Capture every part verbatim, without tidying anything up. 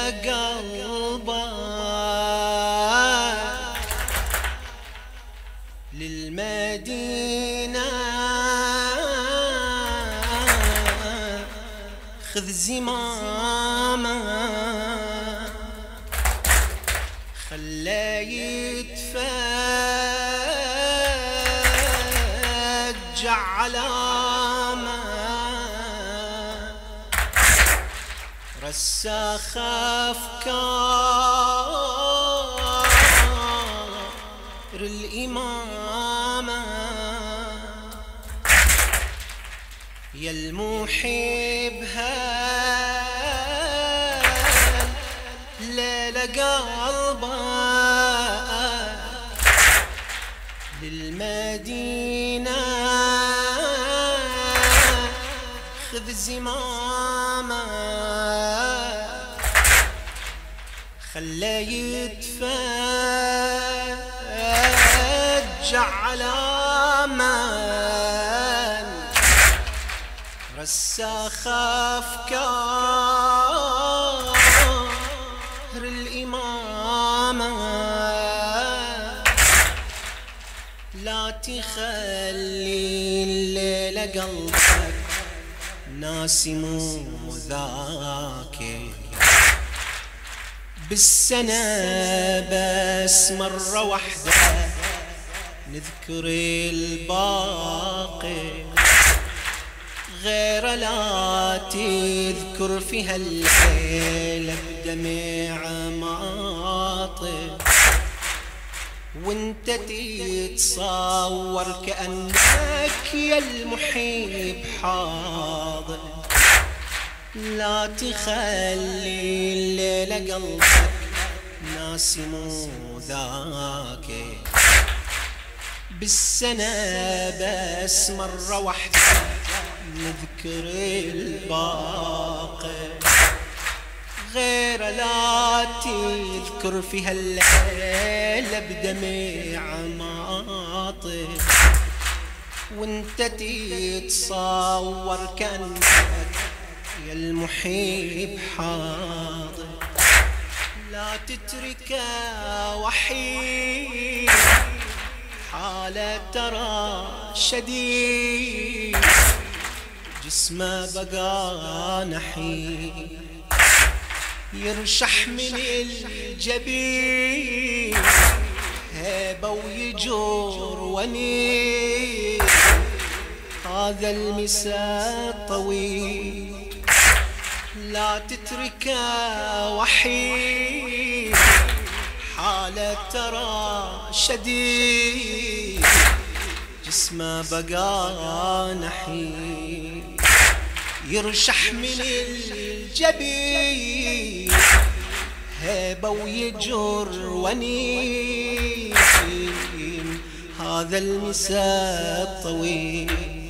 قلبك للمدينة خذ زمامه خلاه يتفجع علامه رساخ أفكار الإمامة يا المحبها ليلة قلبك للمدينة خذ زمامه خلاه يتفجع على من رساخ أفكار الإمامة لا تخلي الليلة قلبك ناسم ذاك بالسنة بس مرة واحدة نذكر الباقي غير لا تذكر فيها الليلة بدمع ماطي وانت تتصور كأنك يا المحب حاضر لا تخلي الليلة قلبك ناسم ذاك بالسنة بس مرة واحدة نذكر الباقي غير لا تذكر فيها الليلة بدمع ماطي وانت تتصور كأنك يا المحب حاضر لا تترك وحيد حالة ترى شديد جسمه بقى نحيل يرشح من الجبين هيبة ويجور ونيل هذا المساء طويل لا تتركه وحيد حالة ترى شديد جسمه بقى نحيل يرشح من الجبين هيبة ويجر ونين هذا المساء الطويل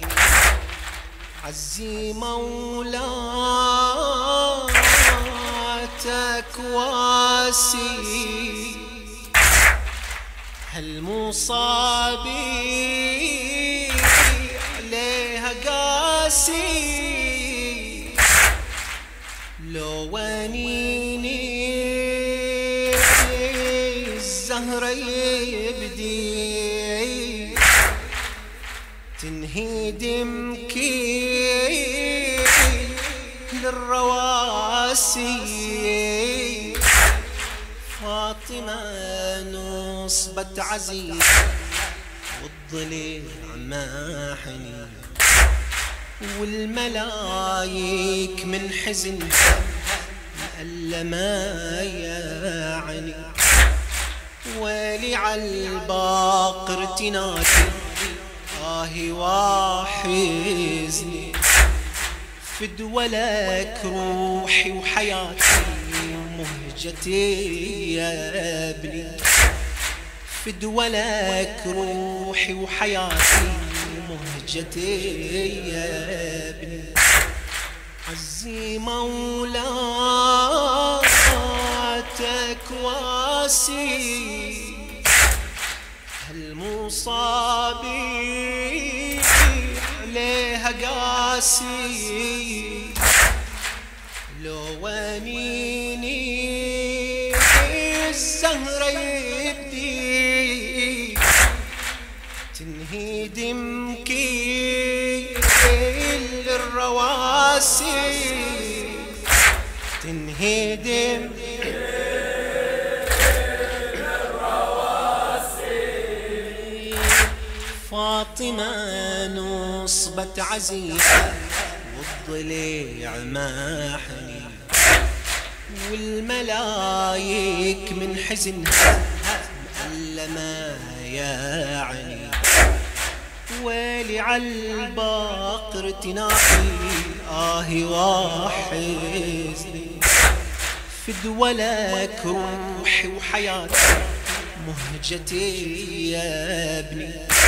عزي مولاتك واسي هالمصابي عليها قاسي لو ونيني الزهرة يبدي تنهي دمكي للرواسي فاطمة نصبت عزيزة والضليع ماحني والملايك من حزنها مألمة يعني ويلي عالباقر تنادي آهي واحزني فدوى لك روحي وحياتي ومهجتي يا ابني فدوى لك روحي وحياتي ومهجتي يا ابني عزي مولاتك واسي هالمصابي عليها قاسي لو ونيني السهرة يبدي تنهيد مكيل الرواسي تنهيد الرواسي فاطمة نصبت عزيزة والضليع محني والملايك من حزنها مألمة يعني ويلي عالباقر تناحي آهي واحزني فدولك روحي وحياتي مهجتي يا ابني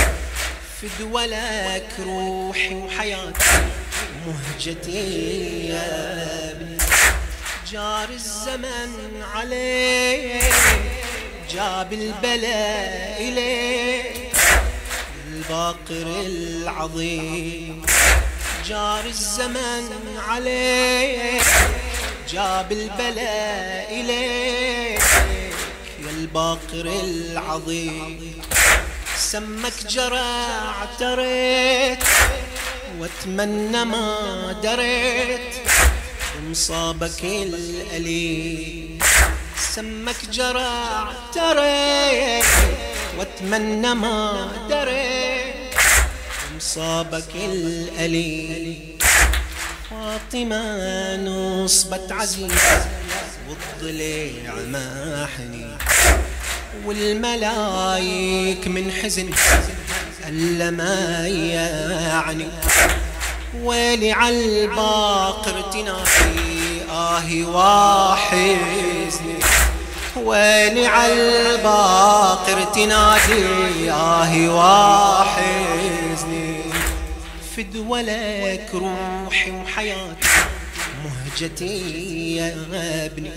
فدولك روحي وحياتي مهجتي يا ابني جار الزمن عليك جاب البلاء إليك الباقر العظيم جار الزمن عليك جاب البلاء إليك يا الباقر العظيم سمك جرى اعتريت واتمنى ما دريت مصابك الأليم سمك جرى اعتريت واتمنى ما دريت مصابك الأليم فاطمة نصبت عزيزة والضليع محني والملايك من حزن ألا ما يعني ويلي عالباقر تناحي آهي واحزني ويلي عالباقر تنادي آهي واحزني فدولك روحي وحياتي مهجتي يا ابني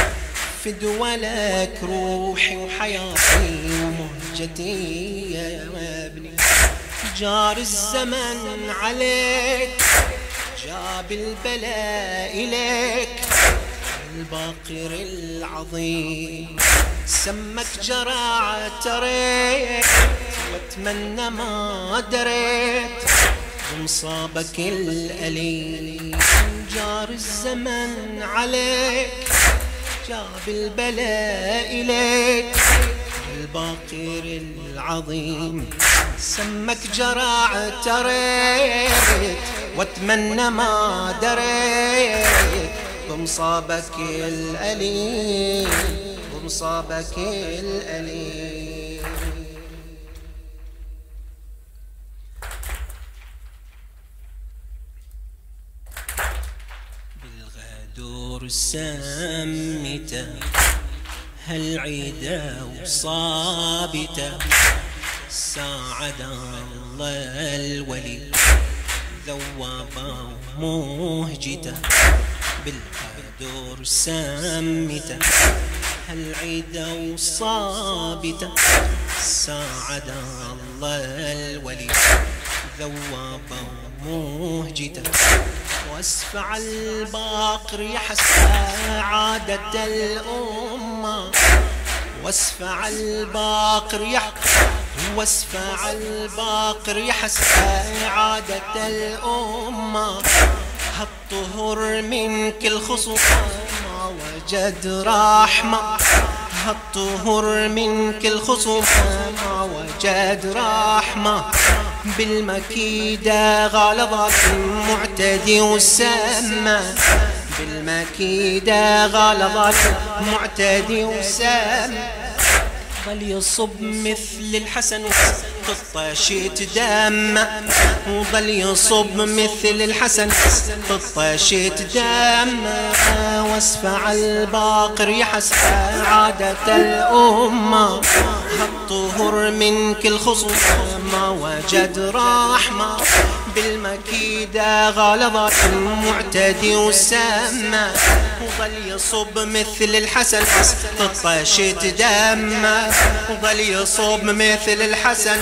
فدولك روحي وحياتي ومهجتي يا ابني جار الزمن عليك جاب البلاء إليك الباقر العظيم سمك جرى اعتريت واتمنى ما دريت بمصابك الأليم جار الزمن عليك جاب البلاء إليك الباقر العظيم سمك جرى اعتريت واتمنى ما دريت بمصابك الأليم بمصابك الأليم بالغدور السامتة هالعيدة وصابتة ساعد الله الولي ذوابا ومهجته بالغدور السامتة هالعيدة وصابتة ساعد الله الولي ذوابا ومهجته واسفع الباقر يحسى عادة الأمة واسفع الباقر يحسى واسفع الباقر يحسى عادة الأمة هالطهر من كل خصوصا ما وجد رحمة هالطهر من كل خصوصا ما وجد رحمة بالمكيدة غلظت المعتدي والسامة بالمكيدة غلظت المعتدي والسامة ظل يصب مثل الحسن قطاشة دم وظل يصب مثل الحسن قطاشة دم واسفع الباقر يحسى عادة الأمة هالطهر من كل خصوصا ما وجد رحمة بالمكيدة غلظت المعتدي والسامة وظل يصب مثل الحسن قطاشة دم وظل يصب مثل الحسن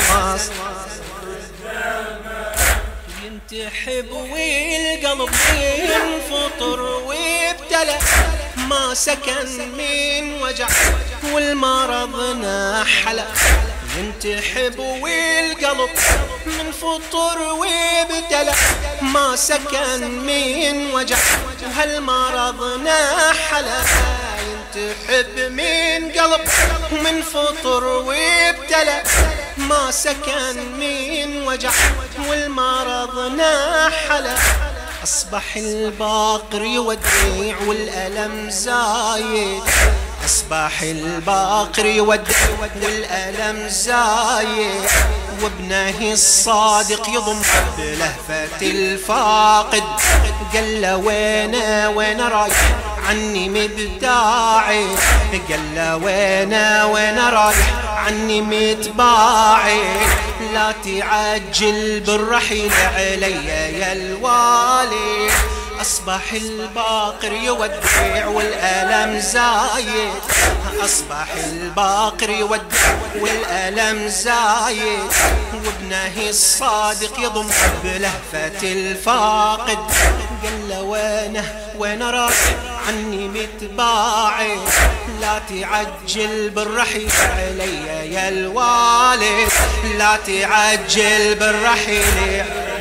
ينتحب والقلب ينفطر ويبتلى ما سكن من وجع والمرض نحل ينتحب والقلب من فطر وابتلى ما سكن من وجع وهالمرض نحل ينتحب من قلب من فطر وابتلى ما سكن من وجع والمرض نحل أصبح الباقر يودع والألم زايد أصبح الباقر يودع والألم زايد وابنه الصادق يضم بلهفة الفاقد قال له وينه وين رايح عني مبتاعد قال له وينه وين رايح عني متباعد لا تعجل بالرحيل علي يا الوالي أصبح الباقر يودع والألم زايد أصبح الباقر يودع والألم زايد وابنه الصادق يضم بلهفة الفاقد قال له وينه وين رايح عني متباعد لا تعجل بالرحيل علي يا الوالد لا تعجل بالرحيل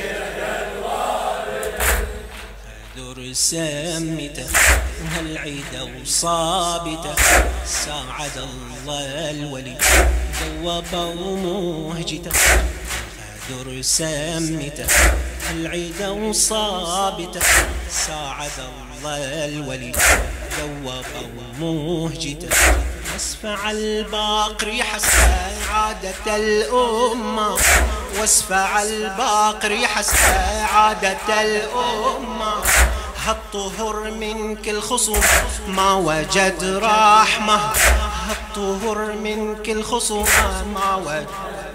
سمته هالعيدة وصابته ساعد الله الولي ذوب ومهجته غادر سمته هالعيدة وصابته ساعد الله الولي ذوب ومهجته واسفع الباقر يحسن عادة الأمة واسفع الباقر يحسن عادة الأمة هالطهر من كل خصوم ما وجد رحمة هالطهر من كل خصوم ما وجد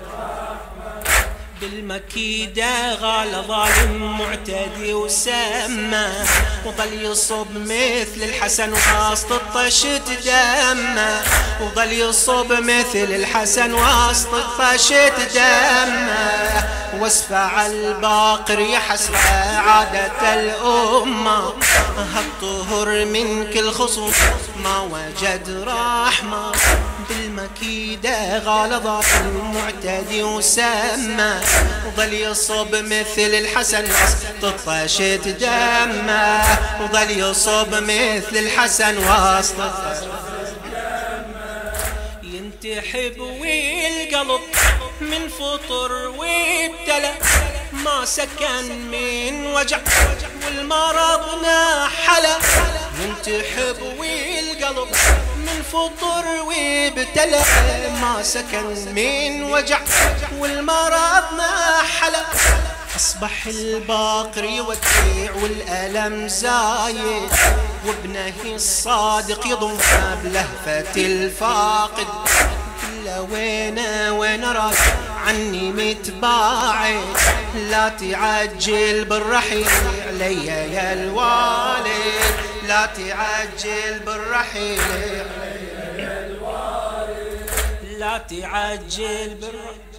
بالمكيدة غال ظالم معتدي وسمى وظل يصب مثل الحسن وسط الطشت دمه وظل يصب مثل الحسن وسط الطشت دمه واسفع الباقر يحسب عادة الأمة هالطهر من كل خصوم ما وجد رحمة بالمكيدة غال ظالم معتدي وسمى وظل يصب مثل الحسن وسط الطشت دمه وظل يصب مثل الحسن وسط الطشت ينتحب والقلب من فطر وابتلى ما سكن من وجع والمرض نحل ينتحب والقلب من فطر وابتلى ما سكن من وجع والمرض نحل أصبح الباقر يودع والألم زايد وابنه الصادق يضم بلهفة الفاقد لا وينه وين رايح عني متباعد لا تعجل بالرحيل علي يا الوالد لا تعجل بالرحيل علي يا الوالد لا تعجل بالرحيل